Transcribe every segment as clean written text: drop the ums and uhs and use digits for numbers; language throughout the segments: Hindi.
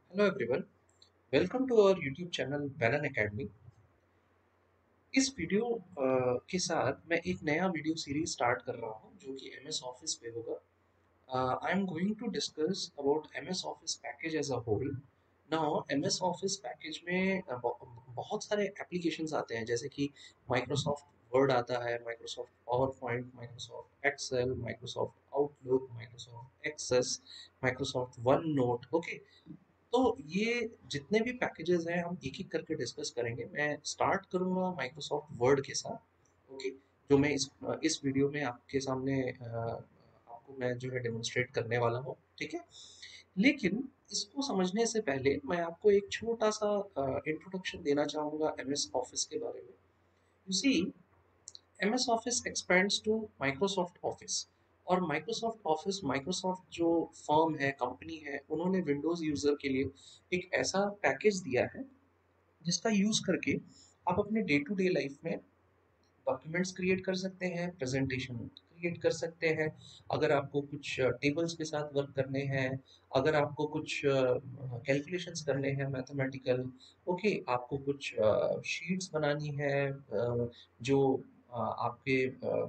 Hello everyone, welcome to our YouTube channel Balan Academy. इस वीडियो के साथ मैं एक नया वीडियो सीरीज स्टार्ट कर रहा हूं जो कि एमएस ऑफिस पे होगा। I am going to discuss about MS Office package as a whole. Now MS Office package में बहुत सारे एप्लीकेशंस आते हैं, जैसे कि माइक्रोसॉफ्ट वर्ड आता है, Microsoft PowerPoint, Microsoft Excel, Microsoft Outlook, Microsoft Access, Microsoft OneNote. Okay, तो ये जितने भी पैकेजेस हैं हम एक एक करके डिस्कस करेंगे। मैं स्टार्ट करूंगा माइक्रोसॉफ्ट वर्ड के साथ। ओके, जो मैं इस वीडियो में आपके सामने आपको मैं जो है डेमोन्स्ट्रेट करने वाला हूँ, ठीक है। लेकिन इसको समझने से पहले मैं आपको एक छोटा सा इंट्रोडक्शन देना चाहूँगा एमएस ऑफिस के बारे में। You see, MS Office expands to Microsoft Office. और माइक्रोसॉफ्ट ऑफिस, माइक्रोसॉफ्ट जो फर्म है, कंपनी है, उन्होंने विंडोज़ यूज़र के लिए एक ऐसा पैकेज दिया है जिसका यूज़ करके आप अपने डे टू डे लाइफ में डॉक्यूमेंट्स क्रिएट कर सकते हैं, प्रेजेंटेशन क्रिएट कर सकते हैं। अगर आपको कुछ टेबल्स के साथ वर्क करने हैं, अगर आपको कुछ कैलकुलेशंस करने हैं मैथमेटिकल, ओके, आपको कुछ शीट्स बनानी है जो आपके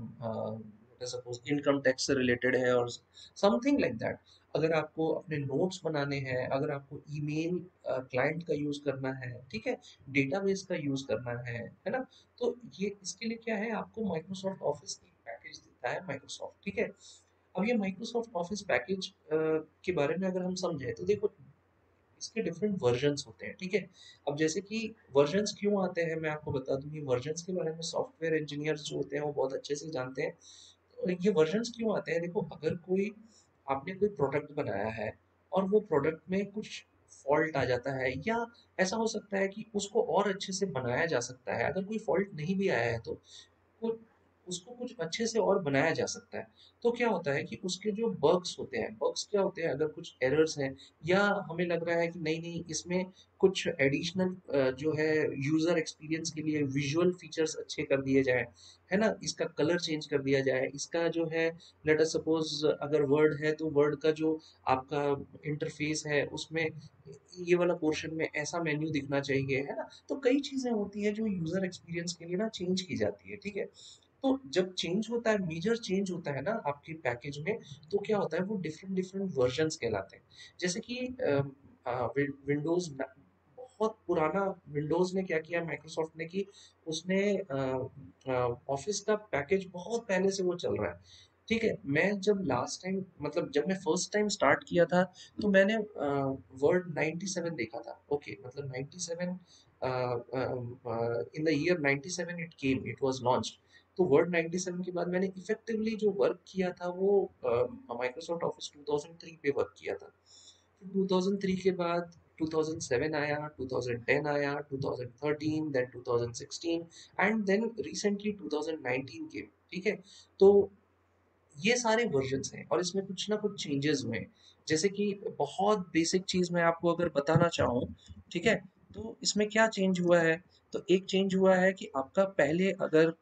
सपोज इनकम टैक्स से रिलेटेड है और समथिंग लाइक दैट। अगर आपको अपने नोट्स बनाने हैं, अगर आपको ईमेल क्लाइंट का यूज़ करना है, ठीक है, डेटाबेस का यूज़ करना है ना, तो ये इसके लिए क्या है, आपको माइक्रोसॉफ्ट ऑफिस की पैकेज देता है माइक्रोसॉफ्ट, ठीक है। अब ये माइक्रोसॉफ्ट ऑफिस पैकेज के बारे में अगर हम समझें तो देखो, इसके डिफरेंट वर्जन्स होते हैं, ठीक है। अब जैसे कि वर्जन्स क्यों आते हैं मैं आपको बता दूं। ये वर्जन्स के बारे में सॉफ्टवेयर इंजीनियर्स जो होते हैं वो बहुत अच्छे से जानते हैं। तो ये वर्जन्स क्यों आते हैं, देखो, अगर कोई आपने कोई प्रोडक्ट बनाया है और वो प्रोडक्ट में कुछ फॉल्ट आ जाता है, या ऐसा हो सकता है कि उसको और अच्छे से बनाया जा सकता है, अगर कोई फॉल्ट नहीं भी आया है तो को उसको कुछ अच्छे से और बनाया जा सकता है। तो क्या होता है कि उसके जो बग्स होते हैं, बग्स क्या होते हैं, अगर कुछ एरर्स हैं या हमें लग रहा है कि नहीं नहीं इसमें कुछ एडिशनल जो है यूजर एक्सपीरियंस के लिए विजुअल फीचर्स अच्छे कर दिए जाए, है ना, इसका कलर चेंज कर दिया जाए, इसका जो है, लेट अस सपोज अगर वर्ड है तो वर्ड का जो आपका इंटरफेस है उसमें ये वाला पोर्शन में ऐसा मेन्यू दिखना चाहिए, है ना। तो कई चीजें होती है जो यूजर एक्सपीरियंस के लिए ना चेंज की जाती है, ठीक है। तो जब चेंज होता है, मेजर चेंज होता है ना आपके पैकेज में, तो क्या होता है, वो डिफरेंट डिफरेंट वर्जन्स कहलाते हैं। जैसे कि विंडोज, बहुत पुराना विंडोज ने क्या किया माइक्रोसॉफ्ट ने, कि उसने ऑफिस का पैकेज बहुत पहले से वो चल रहा है, ठीक है। मैं जब लास्ट टाइम, मतलब जब मैं फर्स्ट टाइम स्टार्ट किया था, तो मैंने वर्ड 97 देखा था, ओके, मतलब 97, in the year 97 it came, it was launched. तो वर्ड 97 के बाद मैंने इफेक्टिवली जो वर्क किया था वो माइक्रोसॉफ्ट ऑफिस 2003 पे वर्क किया था। फिर 2003 के बाद 2007 आया, 2010 आया, 2013, देन 2016, एंड देन रिसेंटली 2019 के, ठीक है। तो ये सारे वर्जन्स हैं और इसमें कुछ ना कुछ चेंजेस हुए हैं। जैसे कि बहुत बेसिक चीज मैं आपको अगर बताना चाहूँ, ठीक है, तो इसमें क्या चेंज हुआ है। तो एक चेंज हुआ है कि आपका पहले अगर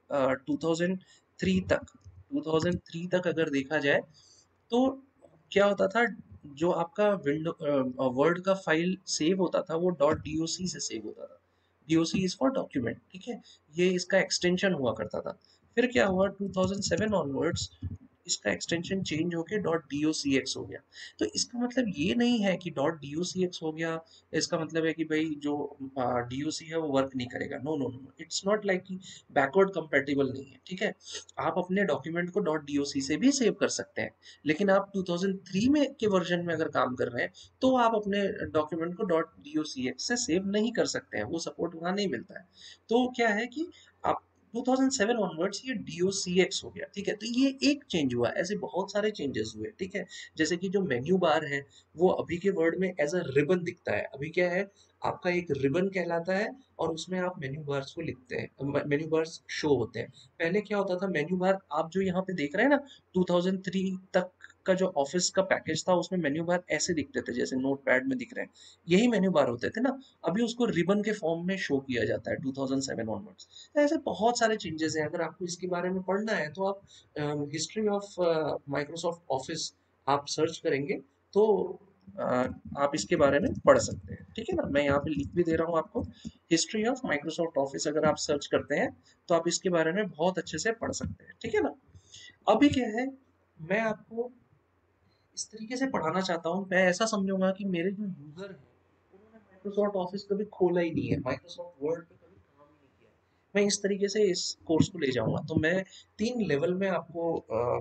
2003 तक 2003 तक अगर देखा जाए, तो क्या होता था, जो आपका विंडो वर्ड का फाइल सेव होता था वो डॉट डॉक से सेव होता था। डॉक इज फॉर डॉक्यूमेंट, ठीक है, ये इसका एक्सटेंशन हुआ करता था। फिर क्या हुआ, 2007 ऑनवर्ड्स इसका एक्सटेंशन चेंज होके डॉट docx हो गया। तो इसका मतलब ये नहीं है कि डॉट docx हो गया, इसका मतलब है कि भाई जो doc है वो वर्क नहीं करेगा। No no no, it's not like कि बैकवर्ड कंपेटिबल नहीं है, ठीक है। आप अपने डॉक्यूमेंट को डॉट doc से भी सेव कर सकते हैं, लेकिन आप 2003 में के वर्जन में अगर काम कर रहे हैं तो आप अपने डॉक्यूमेंट को डॉट docx से सेव नहीं कर सकते हैं, वो सपोर्ट वहाँ नहीं मिलता है। तो क्या है कि आप 2007 ऑनवर्ड्स ये docx हो गया, ठीक है। तो ये एक चेंज हुआ, ऐसे बहुत सारे चेंजेस हुए, ठीक है। जैसे कि जो मेन्यू बार है वो अभी के वर्ड में एज अ रिबन दिखता है। अभी क्या है, आपका एक रिबन कहलाता है और उसमें आप मेन्यू बार्स को लिखते हैं, मेन्यू बार्स शो होते हैं। पहले क्या होता था, मेन्यू बार आप जो यहाँ पे देख रहे हैं ना, 2003 तक का जो ऑफिस का पैकेज था उसमें मेन्यू बार ऐसे दिखते थे जैसे नोट पैड में दिख रहे हैं, यही मेन्यू बार होते थे ना। अभी उसको रिबन के फॉर्म में शो किया जाता है 2007 ऑनवर्ड्स। तो ऐसे बहुत सारे चेंजेस हैं, अगर आपको इसके बारे में पढ़ना है तो आप हिस्ट्री ऑफ माइक्रोसॉफ्ट ऑफिस आप सर्च करेंगे तो आप इसके बारे में पढ़ सकते हैं, ठीक है ना। मैं यहाँ पे लिख भी दे रहा हूँ आपको, हिस्ट्री ऑफ माइक्रोसॉफ्ट ऑफिस अगर आप सर्च करते हैं तो आप इसके बारे में बहुत अच्छे से पढ़ सकते हैं, ठीक है ना। अभी क्या है, मैं आपको इस तरीके से पढ़ाना चाहता हूँ, मैं ऐसा समझूंगा कि मेरे जो यूजर हैं उन्होंने माइक्रोसॉफ्ट ऑफिस कभी खोला ही नहीं है, माइक्रोसॉफ्ट वर्ड पे कभी काम ही नहीं किया है। मैं इस तरीके से इस कोर्स को ले जाऊंगा, तो मैं 3 लेवल में आपको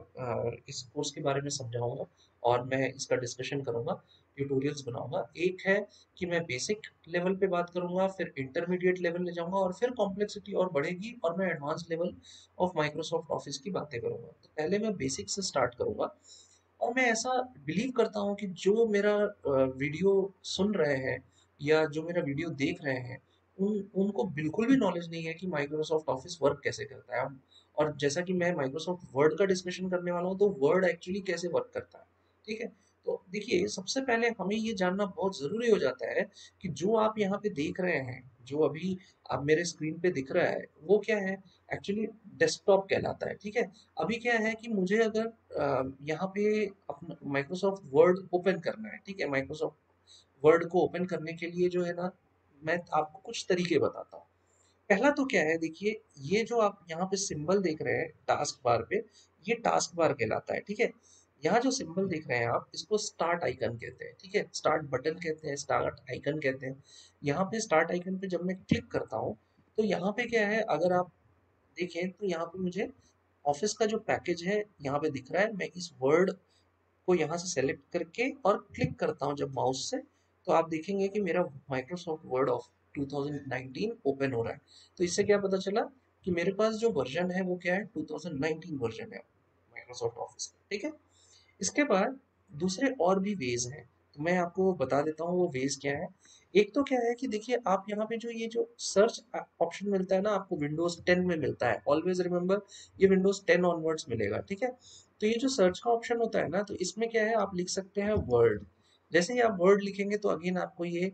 इस कोर्स के बारे में समझाऊंगा और मैं इसका डिस्कशन करूंगा, ट्यूटोरियल्स बनाऊंगा। एक है कि मैं बेसिक लेवल पे बात करूंगा, फिर इंटरमीडिएट लेवल ले जाऊंगा और फिर कॉम्प्लेक्सिटी और बढ़ेगी और मैं advance level of Microsoft Office की बातें करूंगा। तो पहले मैं बेसिक से स्टार्ट करूंगा, और मैं ऐसा बिलीव करता हूँ कि जो मेरा वीडियो सुन रहे हैं या जो मेरा वीडियो देख रहे हैं, उनको बिल्कुल भी नॉलेज नहीं है कि माइक्रोसॉफ्ट ऑफिस वर्क कैसे करता है। और जैसा कि मैं माइक्रोसॉफ्ट वर्ड का डिस्कशन करने वाला हूँ, तो वर्ड एक्चुअली कैसे वर्क करता है, ठीक है। तो देखिए, सबसे पहले हमें ये जानना बहुत ज़रूरी हो जाता है कि जो आप यहाँ पे देख रहे हैं, जो अभी आप मेरे स्क्रीन पे दिख रहा है, वो क्या है, एक्चुअली डेस्कटॉप कहलाता है, ठीक है। अभी क्या है कि मुझे अगर यहाँ पे अपना माइक्रोसॉफ्ट वर्ड ओपन करना है, ठीक है, माइक्रोसॉफ्ट वर्ड को ओपन करने के लिए जो है ना, मैं आपको कुछ तरीके बताता हूँ। पहला तो क्या है, देखिए, ये जो आप यहाँ पे सिंबल देख रहे हैं टास्क बार पे, ये टास्क बार कहलाता है, ठीक है। यहाँ जो सिंबल देख रहे हैं आप, इसको स्टार्ट आइकन कहते हैं, ठीक है, स्टार्ट बटन कहते हैं, स्टार्ट आइकन कहते हैं। यहाँ पे स्टार्ट आइकन पे जब मैं क्लिक करता हूँ, तो यहाँ पे क्या है, अगर आप देखें तो यहाँ पे मुझे ऑफिस का जो पैकेज है यहाँ पे दिख रहा है। मैं इस वर्ड को यहाँ से सेलेक्ट करके और क्लिक करता हूँ जब माउस से, तो आप देखेंगे कि मेरा माइक्रोसॉफ्ट वर्ड ऑफ 2019 ओपन हो रहा है। तो इससे क्या पता चला कि मेरे पास जो वर्जन है वो क्या है, 2019 वर्जन है माइक्रोसॉफ्ट ऑफिस का, ठीक है। इसके बाद दूसरे और भी वेज हैं, तो मैं आपको बता देता हूँ वो वेज क्या है। एक तो क्या है कि देखिए, आप यहाँ पे जो ये जो सर्च ऑप्शन मिलता है ना, आपको विंडोज 10 में मिलता है, ऑलवेज रिमेंबर ये विंडोज 10 ऑनवर्ड्स मिलेगा, ठीक है। तो ये जो सर्च का ऑप्शन होता है ना, तो इसमें क्या है, आप लिख सकते हैं वर्ड। जैसे ही आप वर्ड लिखेंगे तो अगेन आपको ये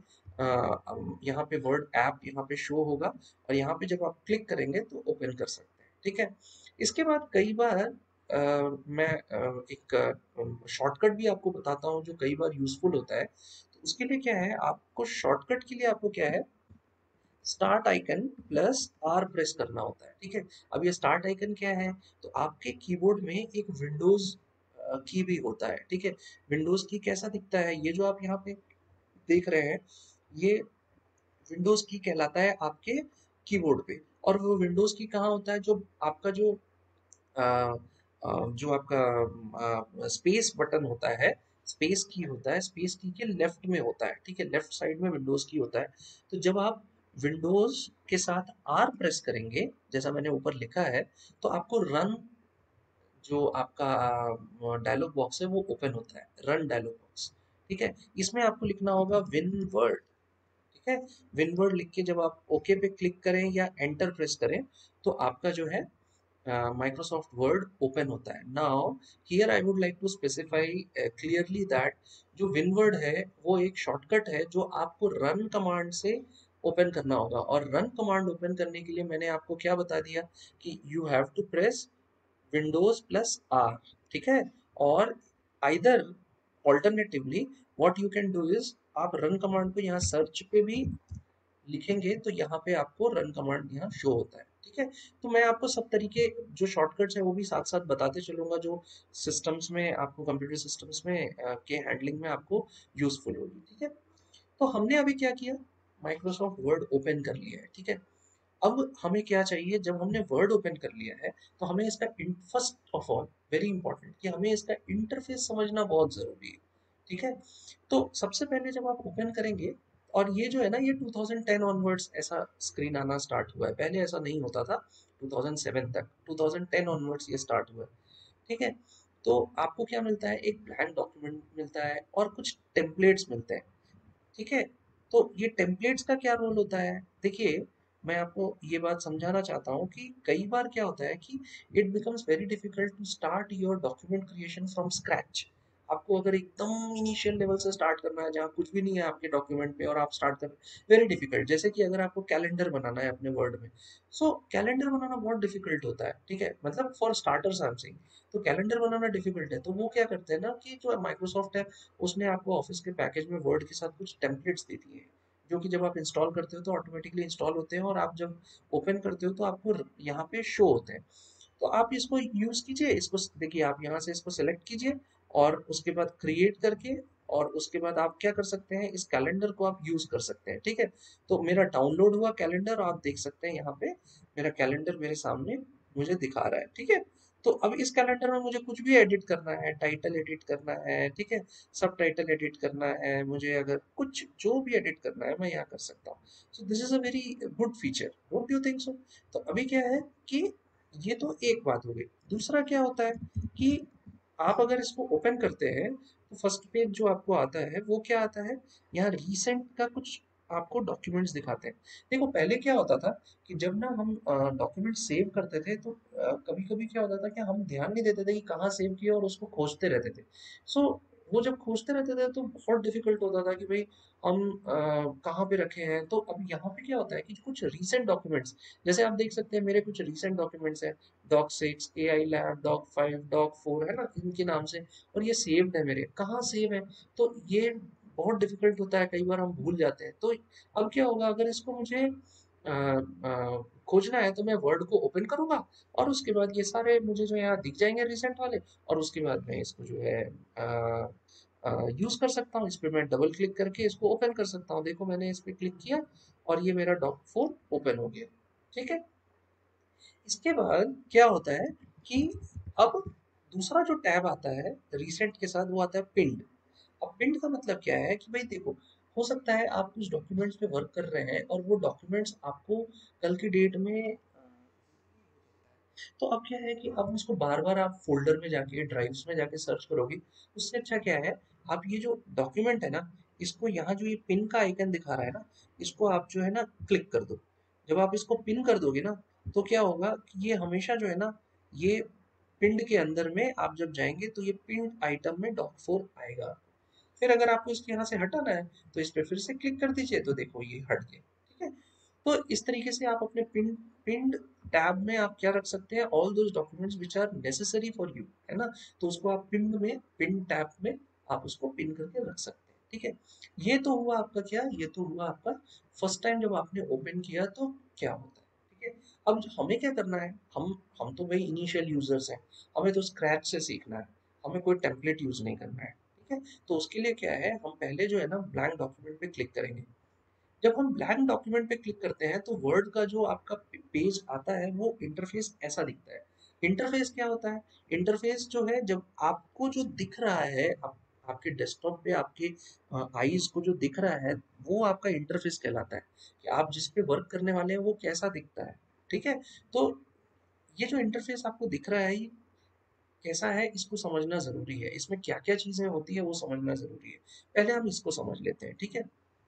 यहाँ पे वर्ड ऐप यहाँ पे शो होगा, और यहाँ पे जब आप क्लिक करेंगे तो ओपन कर सकते हैं, ठीक है। इसके बाद कई बार मैं एक शॉर्टकट भी आपको बताता हूँ जो कई बार यूजफुल होता है। तो उसके लिए क्या है, आपको शॉर्टकट के लिए आपको क्या है, start icon plus R press करना होता है, ठीक है। अब ये स्टार्ट आइकन क्या है, तो आपके कीबोर्ड में एक विंडोज की भी होता है, ठीक है। विंडोज की कैसा दिखता है, ये जो आप यहाँ पे देख रहे हैं, ये विंडोज की कहलाता है आपके कीबोर्ड पे। और वो विंडोज की कहाँ होता है, जो आपका अ, जो आपका स्पेस बटन होता है, स्पेस की होता है, स्पेस की के लेफ्ट में होता है, ठीक है, लेफ्ट साइड में विंडोज की होता है। तो जब आप विंडोज के साथ आर प्रेस करेंगे, जैसा मैंने ऊपर लिखा है, तो आपको रन, जो आपका डायलॉग बॉक्स है वो ओपन होता है, रन डायलॉग बॉक्स, ठीक है। इसमें आपको लिखना होगा विन वर्ड, ठीक है। विन वर्ड लिख के जब आप ओके पे क्लिक करें या एंटर प्रेस करें, तो आपका जो है Microsoft Word ओपन होता है। Now here I would like to specify clearly that जो विनवर्ड है वो एक शॉर्टकट है जो आपको रन कमांड से ओपन करना होगा, और रन कमांड ओपन करने के लिए मैंने आपको क्या बता दिया कि you have to press Windows plus R, ठीक है। और either alternatively what you can do is, आप रन कमांड को यहाँ सर्च पे भी लिखेंगे तो यहाँ पे आपको रन कमांड यहाँ शो होता है, ठीक है। तो मैं आपको सब तरीके जो शॉर्टकट्स है वो भी साथ साथ बताते चलूंगा, जो सिस्टम्स में आपको, कंप्यूटर सिस्टम्स में के हैंडलिंग में आपको यूजफुल होगी, ठीक है। तो हमने अभी क्या किया, माइक्रोसॉफ्ट वर्ड ओपन कर लिया है, ठीक है। अब हमें क्या चाहिए, जब हमने वर्ड ओपन कर लिया है तो हमें इसका first of all very important कि हमें इसका इंटरफेस समझना बहुत जरूरी है, ठीक है। तो सबसे पहले जब आप ओपन करेंगे, और ये जो है ना, ये 2010 ऑनवर्ड्स ऐसा स्क्रीन आना स्टार्ट हुआ है, पहले ऐसा नहीं होता था, 2007 तक, 2010 ऑनवर्ड्स ये स्टार्ट हुआ है, ठीक है। तो आपको क्या मिलता है, एक ब्लैंक डॉक्यूमेंट मिलता है और कुछ टेम्पलेट्स मिलते हैं, ठीक है। तो ये टेम्पलेट्स का क्या रोल होता है, देखिए, मैं आपको ये बात समझाना चाहता हूँ कि कई बार क्या होता है कि it becomes very difficult to start your document creation from scratch. आपको अगर एकदम इनिशियल लेवल से स्टार्ट करना है जहाँ कुछ भी नहीं है आपके डॉक्यूमेंट में और आप स्टार्ट कर, वेरी डिफिकल्ट। जैसे कि अगर आपको कैलेंडर बनाना है अपने वर्ड में, सो कैलेंडर बनाना बहुत डिफिकल्ट होता है, ठीक है, मतलब for starters I am saying. तो कैलेंडर बनाना डिफिकल्ट है, तो वो क्या करते हैं ना कि जो माइक्रोसॉफ्ट है उसने आपको ऑफिस के पैकेज में वर्ड के साथ कुछ टेम्पलेट्स दे दिए हैं, जो कि जब आप इंस्टॉल करते हो तो ऑटोमेटिकली इंस्टॉल होते हैं, और आप जब ओपन करते हो तो आपको यहाँ पे शो होते हैं। तो आप इसको यूज कीजिए, इसको देखिए, आप यहाँ से इसको सेलेक्ट कीजिए और उसके बाद क्रिएट करके, और उसके बाद आप क्या कर सकते हैं, इस कैलेंडर को आप यूज कर सकते हैं, ठीक है। तो मेरा डाउनलोड हुआ कैलेंडर, आप देख सकते हैं यहाँ पे मेरा कैलेंडर मेरे सामने मुझे दिखा रहा है, ठीक है। तो अब इस कैलेंडर में मुझे कुछ भी एडिट करना है, टाइटल एडिट करना है, ठीक है, सब टाइटल एडिट करना है मुझे, अगर कुछ जो भी एडिट करना है मैं यहाँ कर सकता हूँ। So this is a very good feature, don't you think so? तो अभी क्या है कि ये तो एक बात हो गई। दूसरा क्या होता है कि आप अगर इसको ओपन करते हैं तो फर्स्ट पेज जो आपको आता है वो क्या आता है, यहाँ रिसेंट का कुछ आपको डॉक्यूमेंट्स दिखाते हैं। देखो पहले क्या होता था कि जब ना हम डॉक्यूमेंट सेव करते थे तो कभी कभी क्या होता था कि हम ध्यान नहीं देते थे कि कहाँ सेव किया, और उसको खोजते रहते थे। सो वो जब खोजते रहते थे तो बहुत डिफिकल्ट होता था कि भाई हम कहाँ पे रखे हैं। तो अब यहाँ पे क्या होता है कि कुछ रीसेंट डॉक्यूमेंट्स, जैसे आप देख सकते हैं मेरे कुछ रीसेंट डॉक्यूमेंट्स हैं, doc 6, AI lab, doc 5, doc 4, है ना, इनके नाम से, और ये सेव्ड है मेरे, कहाँ सेव है। तो ये बहुत डिफिकल्ट होता है, कई बार हम भूल जाते हैं। तो अब क्या होगा, अगर इसको मुझे खोजना है तो मैं वर्ड को ओपन करूंगा, और उसके बाद ये सारे मुझे जो यहाँ दिख जाएंगे रिसेंट वाले, और उसके बाद मैं इसको जो है यूज कर सकता हूँ। इस पे मैं डबल क्लिक करके इसको ओपन कर सकता हूँ। देखो मैंने इस पे क्लिक किया और ये मेरा डॉक 4 ओपन हो गया, ठीक है। इसके बाद क्या होता है कि अब दूसरा जो टैब आता है रिसेंट के साथ वो आता है पिंड। अब पिंड का मतलब क्या है कि भाई देखो, हो सकता है आप कुछ डॉक्यूमेंट्स पे वर्क कर रहे हैं और वो डॉक्यूमेंट्स आपको कल की डेट में तो अब क्या है कि अब उसको बार बार आप फोल्डर में जाके, ड्राइव्स में जाके सर्च करोगे, उससे अच्छा क्या है, आप ये जो डॉक्यूमेंट है ना, इसको यहाँ जो ये पिन का आइकन दिखा रहा है ना, इसको आप जो है ना क्लिक कर दो। जब आप इसको पिन कर दोगे ना, तो क्या होगा कि ये हमेशा जो है ना, ये पिंड के अंदर में आप जब जाएंगे तो ये पिंड आइटम में डॉक 4 आएगा। फिर अगर आपको इसको यहाँ से हटाना है तो इस पे फिर से क्लिक कर दीजिए, तो देखो ये हट गया, ठीक है। तो इस तरीके से आप अपने पिन पिंड टैब में आप क्या रख सकते हैं, all those documents which are necessary for you, है ना। तो उसको आप पिन में, पिन टैब में आप उसको पिन करके रख सकते हैं, ठीक है। ये तो हुआ आपका क्या, ये तो हुआ आपका फर्स्ट टाइम जब आपने ओपन किया तो क्या होता है, ठीक है। अब हमें क्या करना है, हम तो भाई इनिशियल यूजर्स हैं, हमें तो स्क्रैच से सीखना है, हमें कोई टेम्पलेट यूज नहीं करना है, ठीक है। तो उसके लिए क्या है, हम पहले जो है ना ब्लैंक डॉक्यूमेंट पे क्लिक करेंगे। जब हम ब्लैंक डॉक्यूमेंट पे क्लिक करते हैं तो वर्ड का जो आपका पेज आता है वो इंटरफेस ऐसा दिखता है। इंटरफेस क्या होता है, इंटरफेस जो है, जब आपको जो दिख रहा है आपके डेस्कटॉप पे आपके आईज को जो दिख रहा है, वो आपका इंटरफेस कहलाता है, कि आप जिस पे वर्क करने वाले हैं वो कैसा दिखता है, ठीक है। तो ये जो इंटरफेस आपको दिख रहा है, ये कैसा है, इसको समझना जरूरी है, इसमें क्या क्या चीजें होती है वो समझना जरूरी है। पहले हम इसको समझ लेते हैं, ठीक है।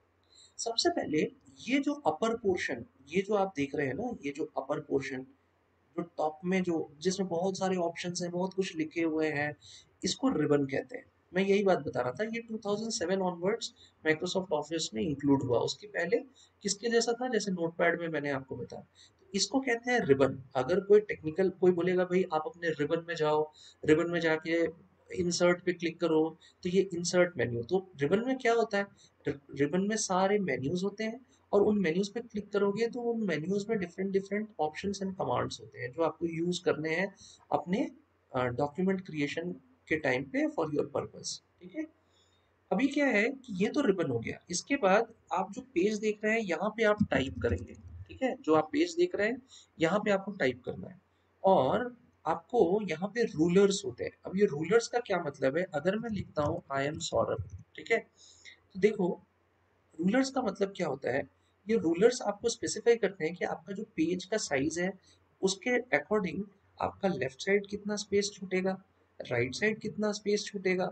सबसे पहले ये जो अपर पोर्शन, ये जो आप देख रहे हैं ना, ये जो अपर पोर्शन, जो टॉप में जो जिसमें बहुत सारे ऑप्शंस हैं, बहुत कुछ लिखे हुए हैं, इसको रिबन कहते हैं। मैं यही बात बता रहा था, ये 2007 ऑनवर्ड्स माइक्रोसॉफ्ट ऑफिस में इंक्लूड हुआ। उसके पहले किसके जैसा था, जैसे नोटपैड में मैंने आपको बताया। तो इसको कहते हैं रिबन। अगर कोई टेक्निकल कोई बोलेगा भाई आप अपने रिबन में जाओ, रिबन में जाके इंसर्ट पे क्लिक करो, तो ये इंसर्ट मेन्यू, तो रिबन में क्या होता है, रिबन में सारे मेन्यूज होते हैं, और उन मेन्यूज पे क्लिक करोगे तो उन मेन्यूज में different different options and commands होते हैं जो आपको यूज करने हैं अपने डॉक्यूमेंट क्रिएशन के टाइम पे फॉर योर पर्पस, ठीक है। अभी क्या है कि ये तो रिबन हो गया, इसके बाद आप जो पेज देख रहे हैं यहाँ पे आप टाइप करेंगे, ठीक है। जो आप पेज देख रहे हैं यहाँ पे आपको टाइप करना है, और आपको यहाँ पे रूलर्स होते हैं। अब ये रूलर्स का क्या मतलब है, अगर मैं लिखता हूँ आई एम सौरभ, ठीक है, तो देखो रूलर्स का मतलब क्या होता है, ये रूलर्स आपको स्पेसिफाई करते हैं कि आपका जो पेज का साइज है उसके अकॉर्डिंग आपका लेफ्ट साइड कितना स्पेस छूटेगा, राइट साइड कितना स्पेस छूटेगा,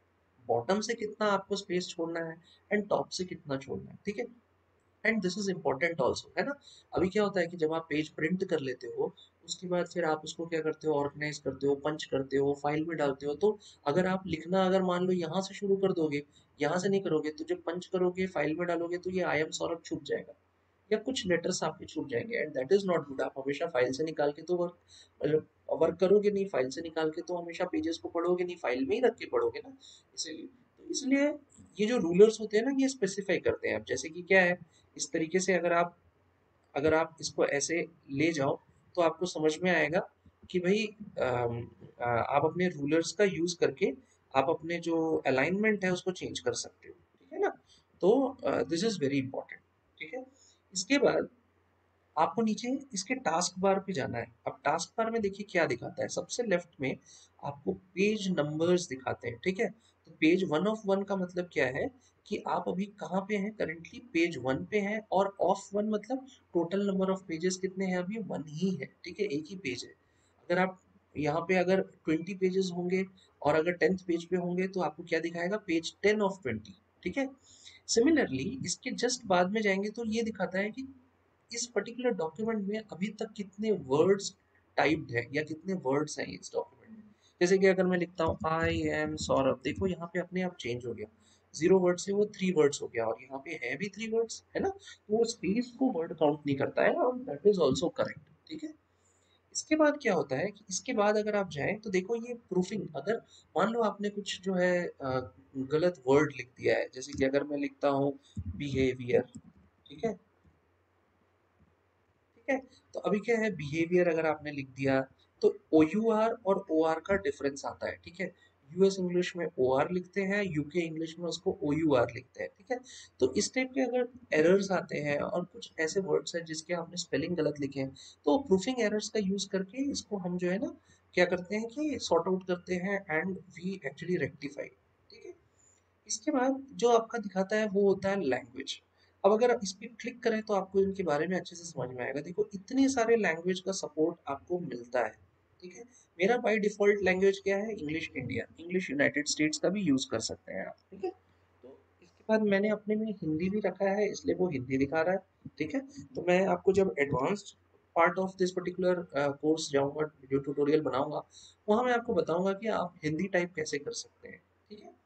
बॉटम से कितना आपको स्पेस छोड़ना है, एंड टॉप से कितना छोड़ना है, ठीक है। And this is important also, है ना। अभी क्या होता है कि जब आप पेज प्रिंट कर लेते हो उसके बाद फिर आप उसको क्या करते हो, ऑर्गेनाइज करते हो, पंच करते हो, फाइल में डालते हो। तो अगर आप लिखना, अगर मान लो यहाँ से शुरू कर दोगे, यहाँ से नहीं करोगे, तो जब पंच करोगे, फाइल में डालोगे, तो ये आई एम सौरभ छुप जाएगा, या कुछ लेटर्स आपके छूट जाएंगे, and that is not good. आप हमेशा फाइल से निकाल के तो वर्क करोगे नहीं, फाइल से निकाल के तो हमेशा पेजेस को पढ़ोगे नहीं, फाइल में ही रख के पढ़ोगे ना। इसीलिए तो इसलिए ये जो रूलर्स होते हैं ना, ये स्पेसिफाई करते हैं। अब जैसे कि क्या है, इस तरीके से अगर आप इसको ऐसे ले जाओ, तो आपको समझ में आएगा कि भाई आप अपने रूलर्स का यूज करके आप अपने जो अलाइनमेंट है उसको चेंज कर सकते हो, ठीक है ना। तो दिस इज वेरी इंपॉर्टेंट, ठीक है। इसके बाद आपको नीचे इसके टास्क बार पे जाना है। अब टास्क बार में देखिए क्या दिखाता है, सबसे लेफ्ट में आपको पेज नंबर्स दिखाते हैं, ठीक है। तो पेज 1 of 1 का मतलब क्या है कि आप अभी कहाँ पे हैं, करेंटली पेज 1 पे हैं, और ऑफ 1 मतलब टोटल नंबर ऑफ पेजेस कितने हैं, अभी 1 ही है, ठीक है, एक ही पेज है। अगर आप यहाँ पे अगर 20 पेजेस होंगे और अगर 10th पेज पे होंगे, तो आपको क्या दिखाएगा, पेज 10 of 20, ठीक है। सिमिलरली इसके जस्ट बाद में जाएंगे तो ये दिखाता है कि इस पर्टिकुलर डॉक्यूमेंट में अभी तक कितने वर्ड्स टाइप्ड है, या कितने वर्ड्स हैं इस डॉक्यूमेंट में। जैसे कि अगर मैं लिखता हूँ आई एम सौरभ, देखो यहाँ पे अपने आप चेंज हो गया, 0 वर्ड से वो 3 वर्ड्स हो गया, और यहाँ पे है भी 3 वर्ड्स, है ना। तो वो स्पेस को वर्ड काउंट नहीं करता है, और दैट इज ऑल्सो करेक्ट, ठीक है। इसके बाद क्या होता है कि इसके बाद अगर आप जाएं तो देखो ये प्रूफिंग, अगर मान लो आपने कुछ जो है गलत वर्ड लिख दिया है, जैसे कि अगर मैं लिखता हूँ बिहेवियर, ठीक है, ठीक है। तो अभी क्या है, बिहेवियर अगर आपने लिख दिया, तो ओ यू आर और ओ आर का डिफरेंस आता है, ठीक है। यूएस इंग्लिश में ओ आर लिखते हैं, यूके इंग्लिश में उसको ओ यू आर लिखते हैं, ठीक है। तो इस टाइप के अगर एरर्स आते हैं और कुछ ऐसे वर्ड्स हैं जिसके आपने स्पेलिंग गलत लिखे हैं, तो प्रूफिंग एरर्स का यूज करके इसको हम जो है ना क्या करते हैं कि सॉर्ट आउट करते हैं, एंड वी एक्चुअली रेक्टिफाई, ठीक है। इसके बाद जो आपका दिखाता है वो होता है लैंग्वेज। अब अगर आप इस पे क्लिक करें तो आपको इनके बारे में अच्छे से समझ में आएगा। देखो इतने सारे लैंग्वेज का सपोर्ट आपको मिलता है, ठीक है। मेरा बाय डिफॉल्ट लैंग्वेज क्या है, English India, English United States का भी यूज कर सकते हैं आप, ठीक है। तो इसके बाद मैंने अपने में हिंदी भी रखा है, इसलिए वो हिंदी दिखा रहा है, ठीक है। तो मैं आपको जब advanced part of this particular course जाऊंगा, वीडियो ट्यूटोरियल बनाऊंगा, वहां मैं आपको बताऊंगा कि आप हिंदी टाइप कैसे कर सकते हैं, ठीक है।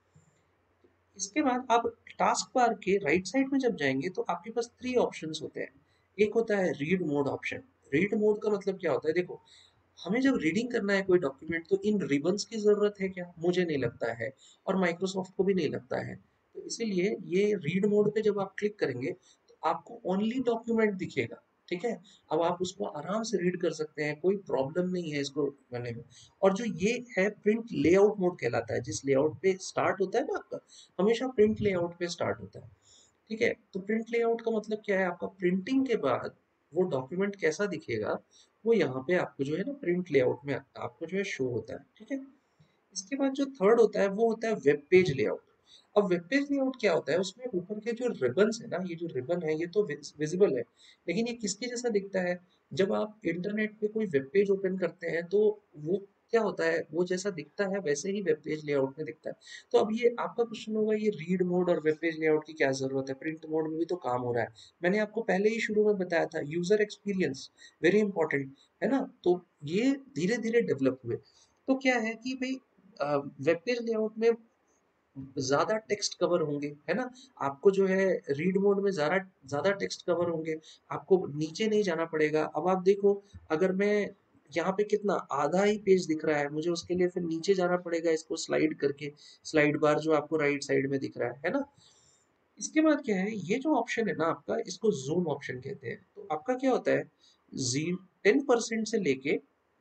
इसके बाद आप टास्क बार के राइट साइड में जब जाएंगे तो आपके पास 3 ऑप्शंस होते हैं। एक होता है read mode option. Read mode का मतलब क्या होता है, देखो हमें जब रीडिंग करना है कोई डॉक्यूमेंट, तो इन रिबन्स की जरूरत है क्या, मुझे नहीं लगता है, और माइक्रोसॉफ्ट को भी नहीं लगता है। तो इसीलिए ये रीड मोड पे जब आप क्लिक करेंगे तो आपको ओनली डॉक्यूमेंट दिखेगा, ठीक है। अब आप उसको आराम से रीड कर सकते हैं, कोई प्रॉब्लम नहीं है इसको करने में। और जो ये है प्रिंट लेआउट मोड कहलाता है, जिस लेआउट पे स्टार्ट होता है ना आपका, हमेशा प्रिंट लेआउट पे स्टार्ट होता है, ठीक है। तो प्रिंट लेआउट का मतलब क्या है, आपका प्रिंटिंग के बाद वो डॉक्यूमेंट कैसा दिखेगा, वो यहाँ पे आपको जो है ना प्रिंट लेआउट में आपको जो है शो होता है, ठीक है। इसके बाद जो थर्ड होता है वो होता है वेब पेज लेआउट। अब वेब पेज लेआउट क्या होता है, उसमें ऊपर के जो रिबन्स है ना, ये जो रिबन है ये तो विजिबल है, लेकिन ये किसके जैसा दिखता है, जब आप इंटरनेट पे कोई वेब पेज ओपन करते हैं तो वो क्या होता है, वो जैसा दिखता है वैसे ही वेब पेज लेआउट में दिखता है। तो अब ये आपका क्वेश्चन होगा, ये रीड मोड और वेब पेज लेआउट की क्या जरूरत है, प्रिंट मोड में भी तो काम हो रहा है। मैंने आपको पहले ही शुरू में बताया था, यूजर एक्सपीरियंस वेरी इंपॉर्टेंट है ना। तो ये धीरे धीरे डेवलप हुए। तो क्या है कि भाई वेब पेज लेआउट में ज्यादा टेक्स्ट कवर होंगे, है ना। आपको जो है रीड मोड में ज्यादा ज्यादा टेक्स्ट कवर होंगे, आपको नीचे नहीं जाना पड़ेगा। अब आप देखो, अगर मैं यहाँ पे कितना आधा ही पेज दिख रहा है, मुझे उसके लिए फिर नीचे जाना पड़ेगा इसको स्लाइड करके, स्लाइड बार जो आपको राइट साइड में दिख रहा है ना। इसके बाद क्या है, ये जो ऑप्शन है ना आपका, इसको जूम ऑप्शन कहते हैं। तो आपका क्या होता है, जी 10% से लेके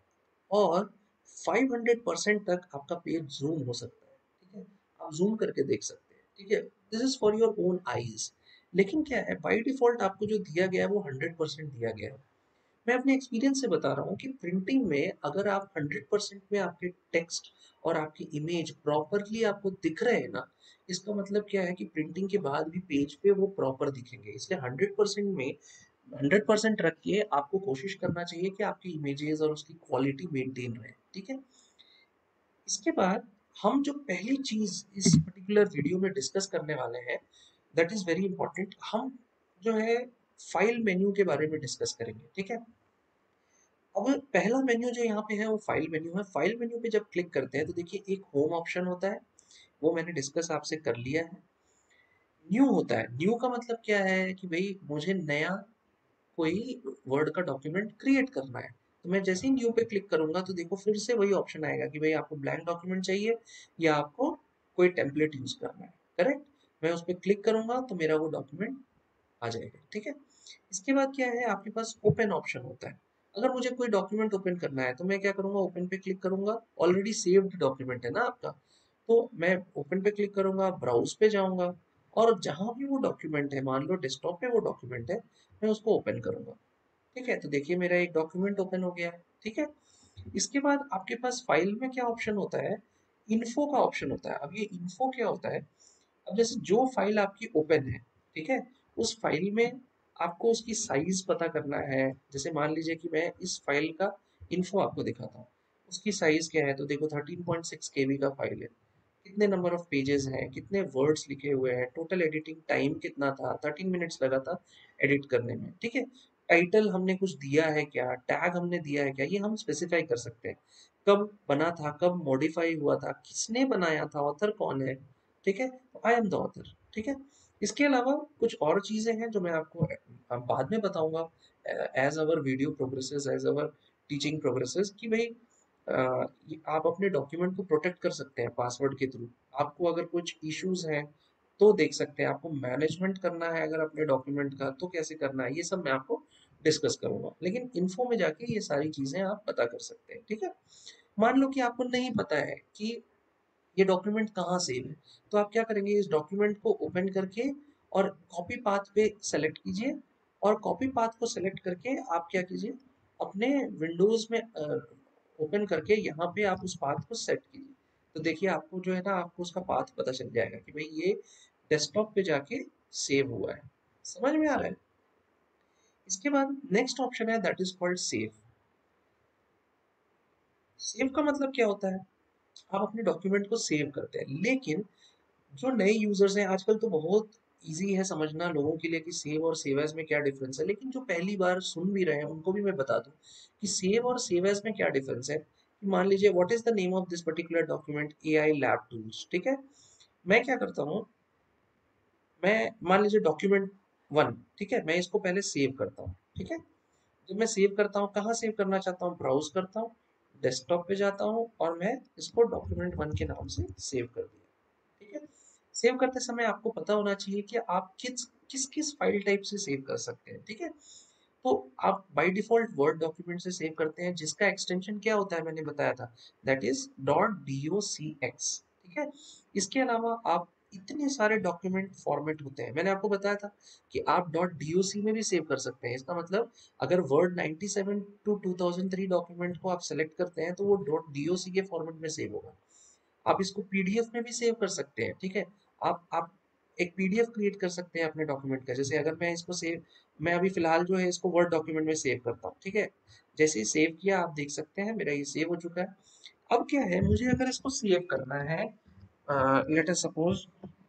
और 500% तक आपका पेज जूम हो सकता है, ठीक है। आप जूम करके देख सकते हैं, ठीक है। This is for your own eyes. लेकिन क्या है, बाय डिफॉल्ट आपको जो दिया गया है वो 100% दिया गया है। मैं अपने एक्सपीरियंस से बता रहा हूँ कि प्रिंटिंग में अगर आप 100% में आपके टेक्स्ट और आपकी इमेज प्रॉपरली आपको दिख रहे हैं ना, इसका मतलब क्या है कि प्रिंटिंग के बाद भी पेज पे वो प्रॉपर दिखेंगे। इसलिए 100% में 100% रख के आपको कोशिश करना चाहिए कि आपकी इमेजेस और उसकी क्वालिटी मेंटेन रहे, ठीक है। इसके बाद हम जो पहली चीज इस पर्टिकुलर वीडियो में डिस्कस करने वाले हैं, दैट इज वेरी इंपॉर्टेंट। हम जो है फाइल मेन्यू के बारे में डिस्कस करेंगे, ठीक है। अब पहला मेन्यू जो यहाँ पे है वो फाइल मेन्यू है। फाइल मेन्यू पे जब क्लिक करते हैं तो देखिए एक होम ऑप्शन होता है, वो मैंने डिस्कस आपसे कर लिया है। न्यू होता है, न्यू का मतलब क्या है कि भाई मुझे नया कोई वर्ड का डॉक्यूमेंट क्रिएट करना है। तो मैं जैसे ही न्यू पे क्लिक करूंगा तो देखो फिर से वही ऑप्शन आएगा कि भाई आपको ब्लैंक डॉक्यूमेंट चाहिए या आपको कोई टेम्पलेट यूज करना है। करेक्ट। मैं उस पर क्लिक करूंगा तो मेरा वो डॉक्यूमेंट आ जाएगा। ठीक है। इसके बाद क्या है, आपके पास ओपन ऑप्शन होता है। अगर मुझे कोई डॉक्यूमेंट ओपन करना है तो मैं क्या करूंगा, ओपन पे क्लिक करूंगा। ऑलरेडी सेव्ड डॉक्यूमेंट है ना आपका, तो मैं ओपन पे क्लिक करूंगा, ब्राउज पे जाऊंगा और जहां भी वो डॉक्यूमेंट है, मान लो डेस्कटॉप पे वो डॉक्यूमेंट है, मैं उसको ओपन करूंगा। ठीक है, तो देखिए मेरा एक डॉक्यूमेंट ओपन हो गया है। ठीक है। इसके बाद आपके पास फाइल में क्या ऑप्शन होता है, इन्फो का ऑप्शन होता है। अब ये इन्फो क्या होता है, अब जैसे जो फाइल आपकी ओपन है, ठीक है, उस फाइल में आपको उसकी साइज पता करना है। जैसे मान लीजिए कि मैं इस फाइल का इन्फो आपको दिखाता हूँ, उसकी साइज क्या है, तो देखो 13.6 केबी का फाइल है। कितने नंबर ऑफ पेजेस हैं, कितने वर्ड्स लिखे हुए हैं, टोटल एडिटिंग टाइम कितना था, 13 मिनट्स लगा था एडिट करने में। ठीक है। टाइटल हमने कुछ दिया है क्या, टैग हमने दिया है क्या, ये हम स्पेसिफाई कर सकते हैं। कब बना था, कब मॉडिफाई हुआ था, किसने बनाया था, ऑथर कौन है। ठीक है, आई एम द ऑथर। ठीक है। इसके अलावा कुछ और चीजें हैं जो मैं आपको बाद में बताऊंगा as our video progresses, as our teaching progresses, कि भाई आप अपने डॉक्यूमेंट को प्रोटेक्ट कर सकते हैं पासवर्ड के थ्रू। आपको अगर कुछ इश्यूज हैं तो देख सकते हैं, आपको मैनेजमेंट करना है अगर अपने डॉक्यूमेंट का तो कैसे करना है, ये सब मैं आपको डिस्कस करूंगा। लेकिन इन्फो में जाके ये सारी चीजें आप पता कर सकते हैं। ठीक है। मान लो कि आपको नहीं पता है कि ये डॉक्यूमेंट कहाँ सेव है, तो आप क्या करेंगे, इस डॉक्यूमेंट को ओपन करके और कॉपी पाथ पे सेलेक्ट कीजिए। और कॉपी पाथ को सेलेक्ट करके आप क्या कीजिए, अपने विंडोज में ओपन करके यहाँ पे आप उस पाथ को सेट कीजिए। तो देखिए आपको जो है ना, आपको उसका पाथ पता चल जाएगा कि भाई ये डेस्कटॉप पे जाके सेव हुआ है। समझ में आ रहा है। इसके बाद नेक्स्ट ऑप्शन है that is called save. Save का मतलब क्या होता है, आप अपने डॉक्यूमेंट को सेव करते हैं। लेकिन जो नए यूजर्स हैं आजकल, तो बहुत इजी है समझना लोगों के लिए कि सेव और सेव एज में क्या डिफरेंस है। लेकिन जो पहली बार सुन भी रहे हैं उनको भी मैं बता दूं कि सेव और सेव एज में क्या डिफरेंस है। कि मान लीजिए what is the name of this particular document, AI lab tools. ठीक है। मैं क्या करता हूँ, मैं मान लीजिए डॉक्यूमेंट 1, ठीक है, मैं इसको पहले सेव करता हूँ। ठीक है। जब मैं सेव करता हूँ, कहाँ सेव करना चाहता हूँ, ब्राउज करता हूँ, डेस्कटॉप पे जाता हूँ और मैं इसको डॉक्यूमेंट 1 के नाम से सेव कर दिया। ठीक है। सेव करते समय आपको पता होना चाहिए कि आप किस किस किस फाइल टाइप से सेव कर सकते हैं। ठीक है। तो आप बाय डिफॉल्ट वर्ड डॉक्यूमेंट से सेव करते हैं, जिसका एक्सटेंशन क्या होता है मैंने बताया था, दैट इज .docx। ठीक है। इसके अलावा आप इतने सारे डॉक्यूमेंट फॉर्मेट होते हैं, मैंने आपको बताया था कि आप .doc में भी सेव कर सकते हैं। इसका मतलब अगर वर्ड 97 टू 2003 डॉक्यूमेंट को आप सेलेक्ट करते हैं तो वो .doc के फॉर्मेट में सेव होगा। आप इसको पीडीएफ में भी सेव कर सकते हैं। ठीक है। आप एक पीडीएफ क्रिएट कर सकते हैं अपने डॉक्यूमेंट का। जैसे अगर मैं इसको सेव, मैं अभी फिलहाल जो है इसको वर्ड डॉक्यूमेंट में सेव करता हूँ। ठीक है। जैसे ही सेव किया आप देख सकते हैं मेरा ये सेव हो चुका है। अब क्या है, मुझे अगर इसको सेव करना है, लेट अस सपोज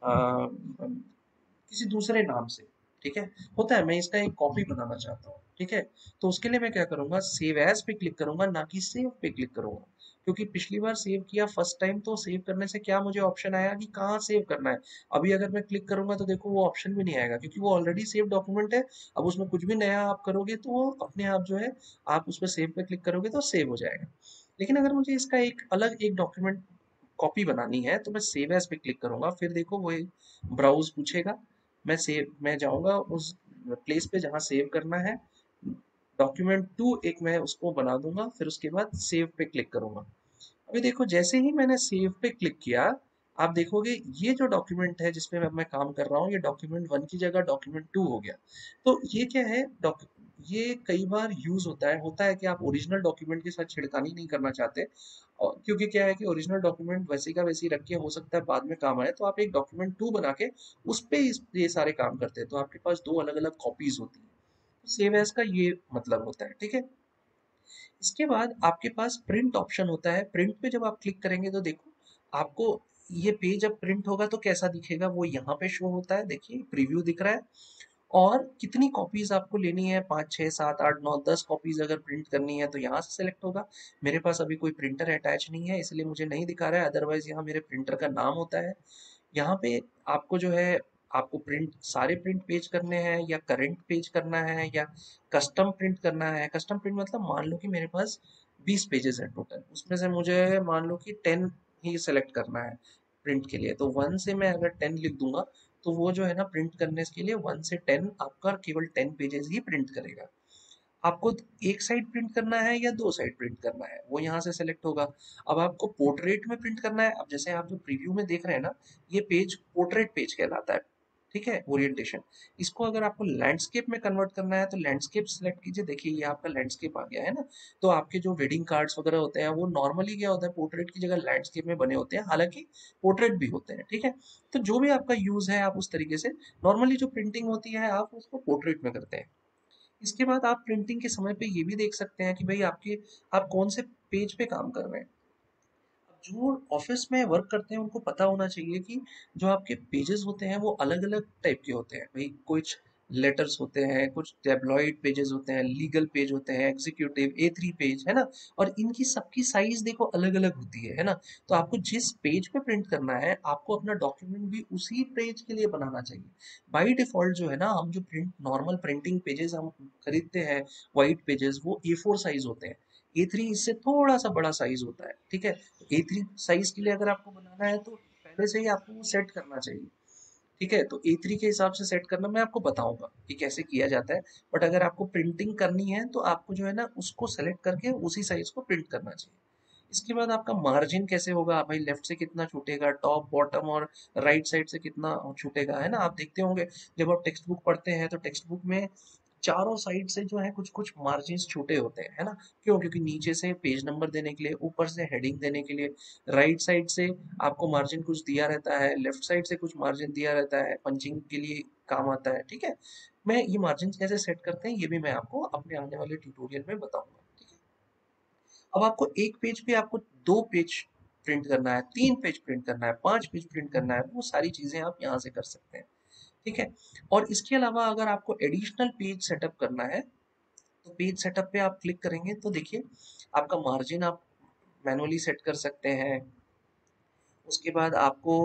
किसी दूसरे नाम से, ठीक है, होता है मैं इसका एक कॉपी बनाना चाहता हूँ। ठीक है। तो उसके लिए मैं क्या करूंगा, सेव एज पे क्लिक करूंगा, ना कि सेव पे क्लिक करूंगा। क्योंकि पिछली बार सेव किया फर्स्ट टाइम तो सेव करने से क्या मुझे ऑप्शन आया कि कहाँ सेव करना है। अभी अगर मैं क्लिक करूंगा तो देखो वो ऑप्शन भी नहीं आएगा, क्योंकि वो ऑलरेडी सेव डॉक्यूमेंट है। अब उसमें कुछ भी नया आप करोगे तो वो अपने आप जो है, आप उस पर सेव पे क्लिक करोगे तो सेव हो जाएगा। लेकिन अगर मुझे इसका एक अलग एक डॉक्यूमेंट कॉपी बनानी है तो मैं सेव एज पे क्लिक करूंगा। फिर देखो वो ब्राउज पूछेगा, मैं जाऊंगा उस प्लेस पे जहाँ सेव करना है, डॉक्यूमेंट 2 एक मैं उसको बना दूंगा, फिर उसके बाद सेव पे क्लिक करूंगा। अभी देखो जैसे ही मैंने सेव पे क्लिक किया, आप देखोगे ये जो डॉक्यूमेंट है जिसमें मैं काम कर रहा हूँ, ये डॉक्यूमेंट 1 की जगह डॉक्यूमेंट 2 हो गया। तो ये क्या है, ये कई बार यूज होता है कि आप ओरिजिनल डॉक्यूमेंट के साथ छिड़खानी नहीं करना चाहते। और क्योंकि क्या है कि ओरिजिनल डॉक्यूमेंट वैसे का वैसे ही रख के हो सकता है बाद में काम आए, तो आप एक डॉक्यूमेंट 2 बना के उस पे ये सारे काम करते हैं, तो आपके पास दो अलग अलग कॉपीज होती है। तो सेव एज का ये मतलब होता है। ठीक है। इसके बाद आपके पास प्रिंट ऑप्शन होता है। प्रिंट पे जब आप क्लिक करेंगे तो देखो आपको ये पेज जब प्रिंट होगा तो कैसा दिखेगा, वो यहाँ पे शो होता है। देखिए प्रीव्यू दिख रहा है। और कितनी कॉपीज आपको लेनी है, 5 6 7 8 9 10 कॉपीज अगर प्रिंट करनी है तो यहाँ से सेलेक्ट होगा। मेरे पास अभी कोई प्रिंटर अटैच नहीं है इसलिए मुझे नहीं दिखा रहा है, अदरवाइज यहाँ मेरे प्रिंटर का नाम होता है। यहाँ पे आपको जो है, आपको प्रिंट सारे प्रिंट पेज करने हैं या करंट पेज करना है या कस्टम प्रिंट करना है। कस्टम प्रिंट मतलब मान लो कि मेरे पास 20 पेजेस है टोटल, उसमें से मुझे मान लो कि 10 ही सेलेक्ट करना है प्रिंट के लिए, तो 1 से मैं अगर 10 लिख दूंगा तो वो जो है ना प्रिंट करने के लिए 1 से 10 आपका केवल 10 पेजेस ही प्रिंट करेगा। आपको एक साइड प्रिंट करना है या दो साइड प्रिंट करना है वो यहाँ से सेलेक्ट होगा। अब आपको पोर्ट्रेट में प्रिंट करना है, अब जैसे आप जो प्रीव्यू में देख रहे हैं ना, ये पेज पोर्ट्रेट पेज कहलाता है, ठीक है, ओरिएंटेशन। इसको अगर आपको लैंडस्केप में कन्वर्ट करना है तो लैंडस्केप सेलेक्ट कीजिए, देखिए ये आपका लैंडस्केप आ गया है ना। तो आपके जो वेडिंग कार्ड्स वगैरह होते हैं वो नॉर्मली क्या होता है, पोर्ट्रेट की जगह लैंडस्केप में बने होते हैं, हालांकि पोर्ट्रेट भी होते हैं, ठीक है। तो जो भी आपका यूज है आप उस तरीके से, नॉर्मली जो प्रिंटिंग होती है आप उसको पोर्ट्रेट में करते हैं। इसके बाद आप प्रिंटिंग के समय पे ये भी देख सकते हैं कि भाई आपके, आप कौन से पेज पे काम कर रहे हैं। अब जो ऑफिस में वर्क करते हैं उनको पता होना चाहिए कि जो आपके पेजेस होते हैं वो अलग अलग टाइप के होते हैं भाई। कुछ लेटर्स होते हैं, कुछ टेबलॉइड पेजेस होते हैं, लीगल पेज होते हैं, एग्जीक्यूटिव A3 पेज है ना। और इनकी सबकी साइज देखो अलग अलग होती है ना। तो आपको जिस पेज पे प्रिंट करना है आपको अपना डॉक्यूमेंट भी उसी पेज के लिए बनाना चाहिए। बाई डिफॉल्ट जो है ना, हम जो प्रिंट नॉर्मल प्रिंटिंग पेजेस हम खरीदते हैं, वाइट पेजेस, वो A4 साइज होते हैं। A3 इससे थोड़ा सा बड़ा साइज होता है, ठीक है। A3 साइज के लिए अगर आपको बनाना है तो पहले से ही आपको वो सेट करना चाहिए, ठीक है। तो A3 के हिसाब से सेट करना मैं आपको बताऊंगा कि कैसे किया जाता है। बट अगर आपको प्रिंटिंग करनी है तो आपको जो है ना उसको सेलेक्ट करके उसी साइज को प्रिंट करना चाहिए। इसके बाद आपका मार्जिन कैसे होगा भाई, लेफ्ट से कितना छूटेगा, टॉप बॉटम और राइट साइड से कितना छूटेगा, है ना। आप देखते होंगे जब आप टेक्स्ट बुक पढ़ते हैं तो टेक्स्ट बुक में चारों साइड से जो है कुछ कुछ मार्जिन छूटे होते हैं, है ना। क्यों? क्योंकि नीचे से पेज नंबर देने के लिए, ऊपर से हेडिंग देने के लिए, राइट साइड से आपको मार्जिन कुछ दिया रहता है, लेफ्ट साइड से कुछ मार्जिन दिया रहता है, पंचिंग के लिए काम आता है, ठीक है। मैं ये मार्जिन कैसे सेट करते हैं ये भी मैं आपको अपने आने वाले ट्यूटोरियल में बताऊंगा, ठीक है। अब आपको एक पेज पे आपको दो पेज प्रिंट करना है, तीन पेज प्रिंट करना है, पांच पेज प्रिंट करना है, वो सारी चीजें आप यहाँ से कर सकते हैं, ठीक है। और इसके अलावा अगर आपको एडिशनल पेज सेटअप करना है तो पेज सेटअप पे आप क्लिक करेंगे तो देखिए आपका मार्जिन आप मैनुअली सेट कर सकते हैं। उसके बाद आपको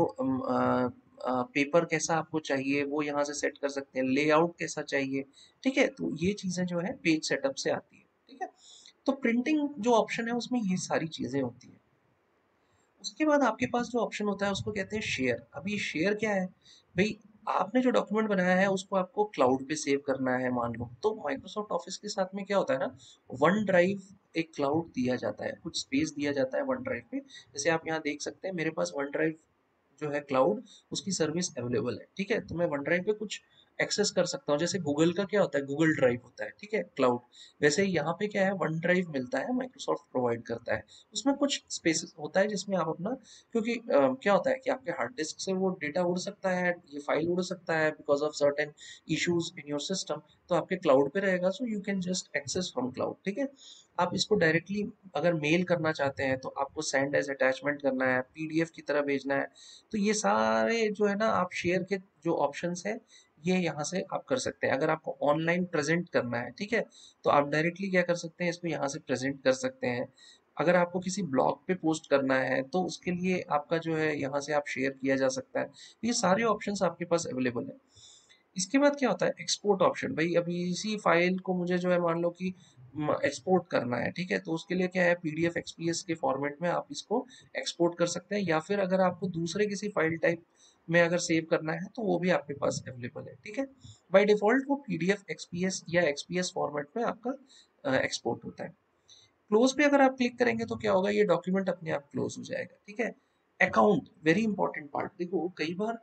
पेपर कैसा आपको चाहिए वो यहाँ से सेट कर सकते हैं, लेआउट कैसा चाहिए, ठीक है। तो ये चीजें जो है पेज सेटअप से आती है, ठीक है। तो प्रिंटिंग जो ऑप्शन है उसमें ये सारी चीजें होती है। उसके बाद आपके पास जो ऑप्शन होता है उसको कहते हैं शेयर। अभी शेयर क्या है भाई, आपने जो डॉक्यूमेंट बनाया है उसको आपको क्लाउड पे सेव करना है मान लो, तो माइक्रोसॉफ्ट ऑफिस के साथ में क्या होता है ना, वन ड्राइव एक क्लाउड दिया जाता है, कुछ स्पेस दिया जाता है वन ड्राइव पे। जैसे आप यहाँ देख सकते हैं मेरे पास वन ड्राइव जो है क्लाउड, उसकी सर्विस अवेलेबल है, ठीक है। तो मैं वन ड्राइव पे कुछ एक्सेस कर सकता हूँ, जैसे गूगल का क्या होता है, गूगल ड्राइव होता है, ठीक है, क्लाउड। वैसे ही यहाँ पे क्या है, वन ड्राइव मिलता है, माइक्रोसॉफ्ट प्रोवाइड करता है। उसमें कुछ स्पेस होता है जिसमें आप अपना, क्योंकि क्या होता है कि आपके हार्ड डिस्क से वो डेटा उड़ सकता है, ये फाइल उड़ सकता है because of certain issues in your system, तो आपके क्लाउड पे रहेगा, so you can just access from cloud, ठीक है। आप इसको डायरेक्टली अगर मेल करना चाहते हैं तो आपको सेंड एज अटैचमेंट करना है, PDF की तरह भेजना है। तो ये सारे जो है ना आप शेयर के जो ऑप्शंस है ये यहाँ से आप कर सकते हैं। अगर आपको ऑनलाइन प्रेजेंट करना है, ठीक है, तो आप डायरेक्टली क्या कर सकते हैं, इसको यहाँ से प्रेजेंट कर सकते हैं। अगर आपको किसी ब्लॉग पे पोस्ट करना है तो उसके लिए आपका जो है यहाँ से आप शेयर किया जा सकता है। तो ये सारे ऑप्शंस आपके पास अवेलेबल है। इसके बाद क्या होता है, एक्सपोर्ट ऑप्शन। भाई अभी इसी फाइल को मुझे जो है मान लो कि एक्सपोर्ट करना है, ठीक है, तो उसके लिए क्या है, PDF XPS के फॉर्मेट में आप इसको एक्सपोर्ट कर सकते हैं, या फिर अगर आपको दूसरे किसी फाइल टाइप में अगर सेव करना है तो वो भी आपके पास अवेलेबल है, ठीक है। बाय डिफॉल्ट वो PDF XPS या XPS फॉर्मेट में आपका एक्सपोर्ट होता है। क्लोज पे अगर आप क्लिक करेंगे तो क्या होगा, ये डॉक्यूमेंट अपने आप क्लोज हो जाएगा, ठीक है। Account very important part. देखो कई बार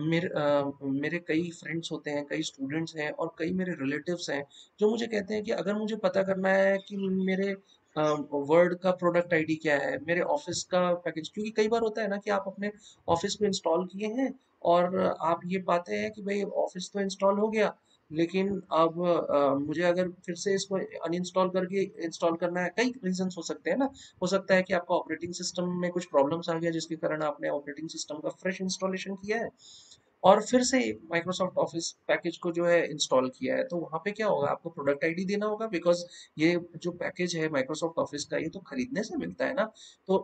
मेरे कई फ्रेंड्स होते हैं, कई स्टूडेंट्स हैं और कई मेरे रिलेटिव्स हैं जो मुझे कहते हैं कि अगर मुझे पता करना है कि मेरे वर्ड का प्रोडक्ट आईडी क्या है, मेरे ऑफिस का पैकेज, क्योंकि कई बार होता है ना कि आप अपने ऑफिस को इंस्टॉल किए हैं और आप ये पाते हैं कि भाई ऑफिस तो इंस्टॉल हो गया, लेकिन अब मुझे अगर फिर से इसको अनइंस्टॉल करके इंस्टॉल करना है, कई रीजंस हो सकते हैं ना। हो सकता है कि आपका ऑपरेटिंग सिस्टम में कुछ प्रॉब्लम्स आ गया जिसके कारण आपने ऑपरेटिंग सिस्टम का फ्रेश इंस्टॉलेशन किया है, और फिर से माइक्रोसॉफ्ट ऑफिस पैकेज को जो है इंस्टॉल किया है, तो वहाँ पे क्या होगा, आपको प्रोडक्ट आईडी देना होगा, बिकॉज ये जो पैकेज है माइक्रोसॉफ्ट ऑफिस का, ये तो खरीदने से मिलता है ना। तो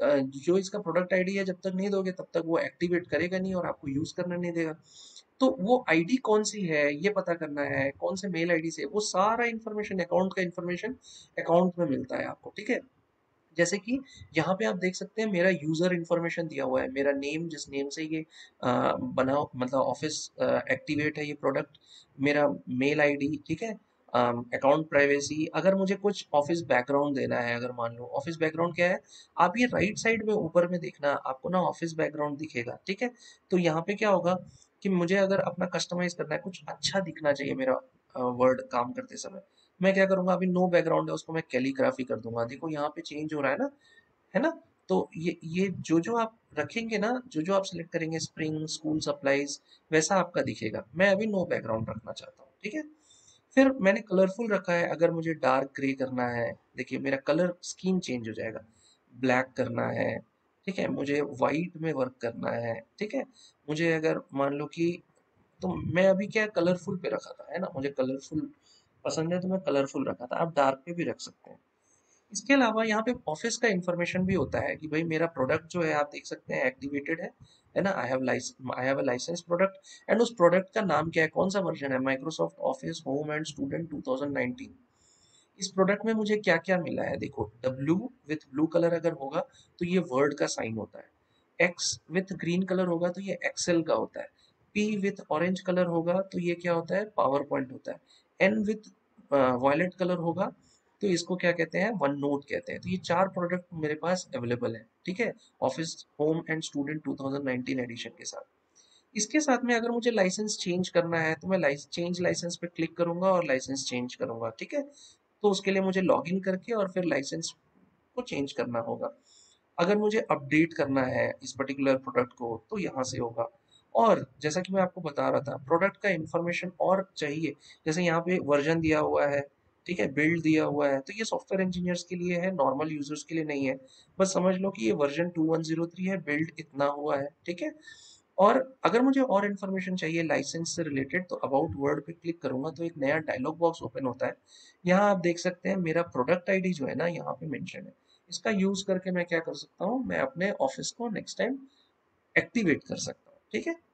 जो इसका प्रोडक्ट आईडी है, जब तक नहीं दोगे तब तक वो एक्टिवेट करेगा नहीं और आपको यूज करने नहीं देगा। तो वो आईडी कौन सी है ये पता करना है, कौन से मेल आईडी से, वो सारा इन्फॉर्मेशन, अकाउंट का इन्फॉर्मेशन अकाउंट में मिलता है आपको, ठीक है। जैसे कि यहाँ पे आप देख सकते हैं मेरा यूजर इन्फॉर्मेशन दिया हुआ है, मेरा नेम, जिस नेम से ये बना, मतलब ऑफिस एक्टिवेट है ये प्रोडक्ट, मेरा मेल आईडी, ठीक है। अकाउंट प्राइवेसी, अगर मुझे कुछ ऑफिस बैकग्राउंड देना है, अगर मान लो ऑफिस बैकग्राउंड क्या है, आप ये राइट साइड में ऊपर में देखना, आपको ना ऑफिस बैकग्राउंड दिखेगा, ठीक है। तो यहाँ पे क्या होगा कि मुझे अगर अपना कस्टमाइज करना है, कुछ अच्छा दिखना चाहिए मेरा वर्ड काम करते समय, मैं क्या करूंगा, अभी नो बैकग्राउंड है उसको मैं कैलीग्राफी कर दूंगा, देखो यहाँ पे चेंज हो रहा है ना। तो ये जो जो आप रखेंगे ना, जो जो आप सिलेक्ट करेंगे, स्प्रिंग, स्कूल सप्लाईज, वैसा आपका दिखेगा। मैं अभी नो बैकग्राउंड रखना चाहता हूँ, ठीक है। फिर मैंने कलरफुल रखा है, अगर मुझे डार्क ग्रे करना है, देखिए मेरा कलर स्कीम चेंज हो जाएगा, ब्लैक करना है, ठीक है, मुझे वाइट में वर्क करना है, ठीक है। मुझे अगर मान लो कि, तो मैं अभी क्या कलरफुल पे रखा था, है ना, मुझे कलरफुल पसंद है तो मैं कलरफुल रखा था, आप डार्क पे भी रख सकते हैं। इसके अलावा यहाँ पे ऑफिस का इंफॉर्मेशन भी होता है कि भाई मेरा प्रोडक्ट जो है, आप देख सकते हैं एक्टिवेटेड है ना, I have a licence product, and उस प्रोडक्ट का नाम क्या है, कौन सा वर्जन है, Microsoft Office home and student 2019। इस प्रोडक्ट में मुझे क्या क्या मिला है, देखो, W विथ ब्लू कलर अगर होगा तो ये वर्ड का साइन होता है, X विथ ग्रीन कलर होगा तो ये एक्सेल का होता है, P विथ ऑरेंज कलर होगा तो ये क्या होता है, पावर पॉइंट होता है, N विथ वॉयलेट कलर होगा तो इसको क्या कहते हैं, वन नोट कहते हैं। तो ये चार प्रोडक्ट मेरे पास अवेलेबल है, ठीक है, Office home and student 2019 edition के साथ। इसके साथ में अगर मुझे लाइसेंस चेंज करना है तो मैं चेंज लाइसेंस पे क्लिक करूंगा और लाइसेंस चेंज करूंगा, ठीक है। तो उसके लिए मुझे लॉगिन करके और फिर लाइसेंस को चेंज करना होगा। अगर मुझे अपडेट करना है इस पर्टिकुलर प्रोडक्ट को तो यहाँ से होगा। और जैसा कि मैं आपको बता रहा था, प्रोडक्ट का इंफॉर्मेशन और चाहिए, जैसे यहाँ पे वर्जन दिया हुआ है, ठीक है, बिल्ड दिया हुआ है, तो ये सॉफ्टवेयर इंजीनियर्स के लिए है, नॉर्मल यूजर्स के लिए नहीं है। बस समझ लो कि ये वर्जन 2103 है, बिल्ड इतना हुआ है, ठीक है। और अगर मुझे और इन्फॉर्मेशन चाहिए लाइसेंस से रिलेटेड, तो अबाउट वर्ड पे क्लिक करूंगा तो एक नया डायलॉग बॉक्स ओपन होता है। यहाँ आप देख सकते हैं मेरा प्रोडक्ट आईडी जो है ना, यहाँ पे मेंशन है। इसका यूज करके मैं क्या कर सकता हूँ, मैं अपने ऑफिस को नेक्स्ट टाइम एक्टिवेट कर सकता हूँ, ठीक है।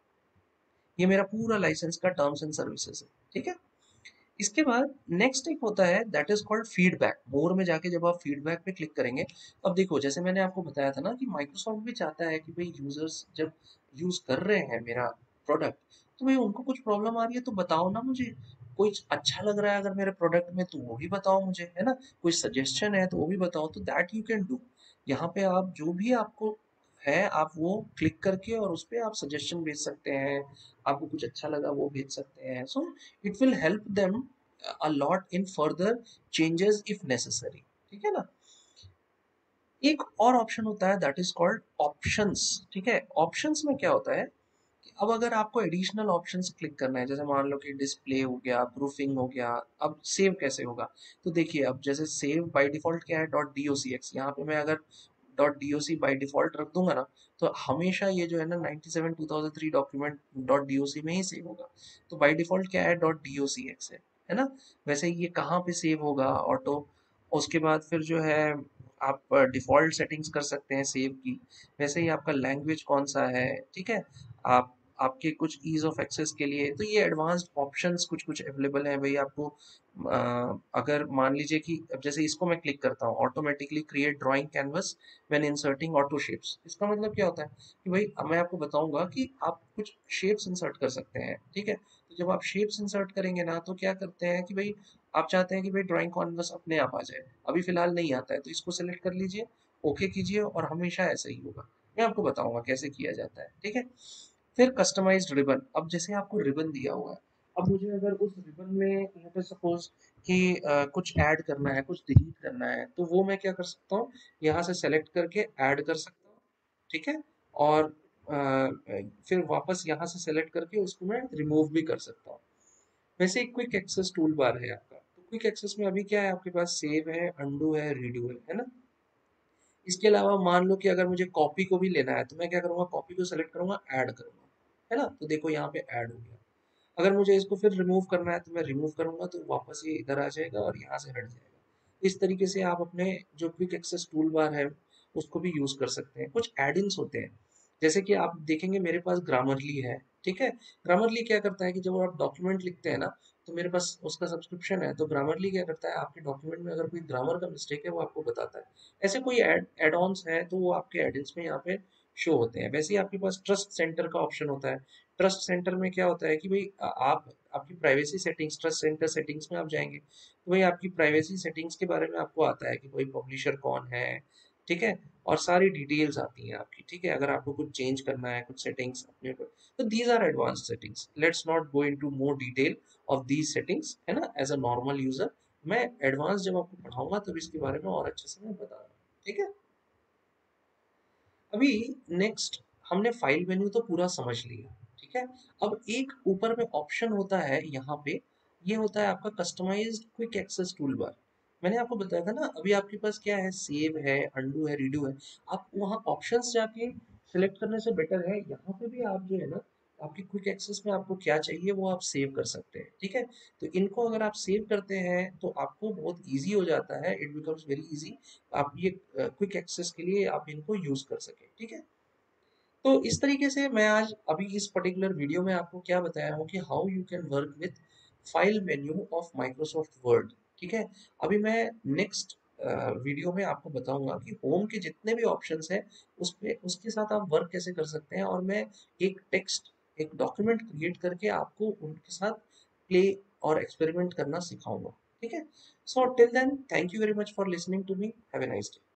ये मेरा पूरा लाइसेंस का टर्म्स एंड सर्विसेज है, ठीक है। इसके बाद नेक्स्ट एक होता है that is called feedback. More में जाके जब आप फीडबैक पे क्लिक करेंगे, अब देखो जैसे मैंने आपको बताया था ना कि माइक्रोसॉफ्ट भी चाहता है कि भाई यूजर्स जब यूज कर रहे हैं मेरा प्रोडक्ट, तो भाई उनको कुछ प्रॉब्लम आ रही है तो बताओ ना मुझे, कुछ अच्छा लग रहा है अगर मेरे प्रोडक्ट में तो वो भी बताओ मुझे, है ना, कोई सजेशन है तो वो भी बताओ, तो दैट यू कैन डू। यहाँ पे आप जो भी आपको है, आप वो क्लिक करके और उस पे आप सजेशन भेज सकते हैं, आपको कुछ अच्छा लगा वो भेज सकते हैं। So it will help them a lot in further changes if necessary, ठीक है ना। एक और ऑप्शन होता है दैट इज कॉल्ड ऑप्शंस, ठीक है। ऑप्शंस में क्या होता है कि अब अगर आपको एडिशनल ऑप्शंस क्लिक करना है, जैसे मान लो कि डिस्प्ले हो गया, प्रूफिंग हो गया, अब सेव कैसे होगा, तो देखिए अब जैसे सेव बाय डिफॉल्ट क्या है, डॉट docx, यहाँ पे मैं अगर डॉट doc बाय डिफॉल्ट रख दूंगा ना, तो हमेशा ये जो है ना 97/2003 डॉक्यूमेंट डॉट doc में ही सेव होगा। तो बाय डिफॉल्ट क्या है, डॉट docx है ना। वैसे ये कहाँ पे सेव होगा, ऑटो, उसके बाद फिर जो है आप डिफ़ॉल्ट सेटिंग्स कर सकते हैं सेव की। वैसे ही आपका लैंग्वेज कौन-सा है, ठीक है? आप आपके कुछ ईज़ ऑफ एक्सेस के लिए तो ये एडवांस्ड ऑप्शंस कुछ-कुछ अवेलेबल हैं भई आपको। अगर मान लीजिए कि अब जैसे इसको मैं क्लिक करता हूँ, automatically create drawing canvas when inserting auto shapes. इसका मतलब क्या होता है कि भई अब मैं आपको बताऊँगा कि आप कुछ शेप्स इंसर्ट कर सकते हैं, ठीक है? तो जब आप शेप्स इंसर्ट करेंगे ना, तो क्या करते हैं कि भई आप चाहते हैं कि भाई ड्राइंग कैनवस अपने आप आ जाए, अभी फिलहाल नहीं आता है, तो इसको सेलेक्ट कर लीजिए, ओके कीजिए और हमेशा ऐसे ही होगा। मैं आपको बताऊंगा कैसे किया जाता है, ठीक है। फिर कस्टमाइज्ड रिबन, अब जैसे आपको रिबन दिया हुआ है, अब मुझे अगर उस रिबन में यहाँ पे सपोज कि कुछ ऐड करना है, कुछ डिलीट करना है, तो वो मैं क्या कर सकता हूँ, यहाँ से सेलेक्ट करके ऐड कर सकता हूँ, ठीक है। और फिर वापस यहाँ से सेलेक्ट करके उसको मैं रिमूव भी कर सकता हूँ। वैसे एक क्विक एक्सेस टूल बार है आपका, तो क्विक एक्सेस में अभी क्या है, आपके पास सेव है, अंडू है, रीडू है ना। इसके अलावा मान लो कि अगर मुझे कॉपी को भी लेना है, तो मैं क्या करूंगा, कॉपी को सेलेक्ट करूंगा, ऐड करूंगा, है ना, तो देखो यहाँ पे ऐड हो गया। अगर मुझे इसको फिर रिमूव करना है तो मैं रिमूव करूंगा तो वापस ये इधर आ जाएगा और यहाँ से हट जाएगा। इस तरीके से आप अपने जो क्विक एक्सेस टूल बार है उसको भी यूज कर सकते हैं। कुछ एड इन्स होते हैं, जैसे कि आप देखेंगे मेरे पास ग्रामरली है, ठीक है। ग्रामरली क्या करता है कि जब आप डॉक्यूमेंट लिखते हैं ना, तो मेरे पास उसका सब्सक्रिप्शन है, तो ग्रामरली क्या करता है आपके डॉक्यूमेंट में अगर कोई ग्रामर का मिस्टेक है वो आपको बताता है। ऐसे कोई एड ऑन्स है तो वो आपके एड इन्स में यहाँ पे शो होते हैं। वैसे ही आपके पास ट्रस्ट सेंटर का ऑप्शन होता है। ट्रस्ट सेंटर में क्या होता है कि भाई आप आपकी privacy settings, trust centre settings में आप जाएंगे तो भाई आपकी प्राइवेसी सेटिंग्स के बारे में आपको आता है कि कोई पब्लिशर कौन है, ठीक है, और सारी डिटेल्स आती हैं आपकी, ठीक है। अगर आपको कुछ चेंज करना है कुछ सेटिंग्स अपने ऊपर, तो these are advance settings. Let's not go into more detail of these settings, है ना। एज अ नॉर्मल यूजर मैं एडवांस जब आपको पढ़ाऊंगा तब इसके बारे में और अच्छे से मैं बता रहा हूँ, ठीक है। अभी नेक्स्ट, हमने फाइल मेन्यू तो पूरा समझ लिया, ठीक है। अब एक ऊपर में ऑप्शन होता है यहाँ पे, ये होता है आपका customised quick access toolbar. मैंने आपको बताया था ना, अभी आपके पास क्या है, सेव है, अंडू है, रीडू है। आप वहाँ ऑप्शंस जाके सिलेक्ट करने से बेटर है यहाँ पे भी आप जो है ना, आपकी क्विक एक्सेस में आपको क्या चाहिए वो आप सेव कर सकते हैं, ठीक है। तो इनको अगर आप सेव करते हैं तो आपको बहुत ईजी हो जाता है, इट बिकम्स वेरी ईजी। आप ये क्विक एक्सेस के लिए आप इनको यूज कर सकें, ठीक है। तो इस तरीके से मैं आज अभी इस पर्टिकुलर वीडियो में आपको क्या बताया हूँ कि how you can work with file menu of Microsoft Word, ठीक है। अभी मैं नेक्स्ट वीडियो में आपको बताऊंगा कि होम के जितने भी ऑप्शंस हैं उस पे उसके साथ आप वर्क कैसे कर सकते हैं, और मैं एक टेक्स्ट, एक डॉक्यूमेंट क्रिएट करके आपको उनके साथ प्ले और एक्सपेरिमेंट करना सिखाऊंगा, ठीक है। So till then, thank you very much for listening to me, have a nice day.